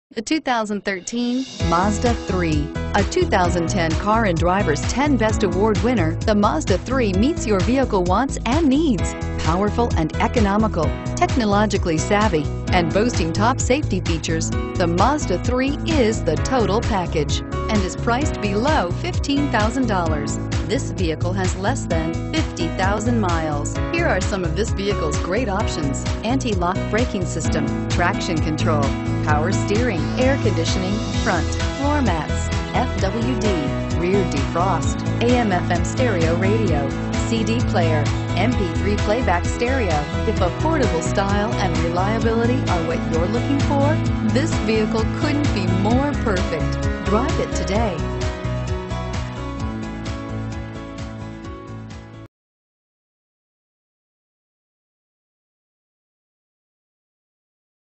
The 2013 Mazda 3. A 2010 Car and Driver's 10 Best Award winner, the Mazda 3 meets your vehicle wants and needs. Powerful and economical, technologically savvy, and boasting top safety features, the Mazda 3 is the total package and is priced below $15,000. This vehicle has less than 50,000 miles. Here are some of this vehicle's great options: anti-lock braking system, traction control, power steering, air conditioning, front, floor mats, FWD, rear defrost, AM/FM stereo radio, CD player, MP3 playback stereo. If affordable style and reliability are what you're looking for, this vehicle couldn't be more perfect. Drive it today.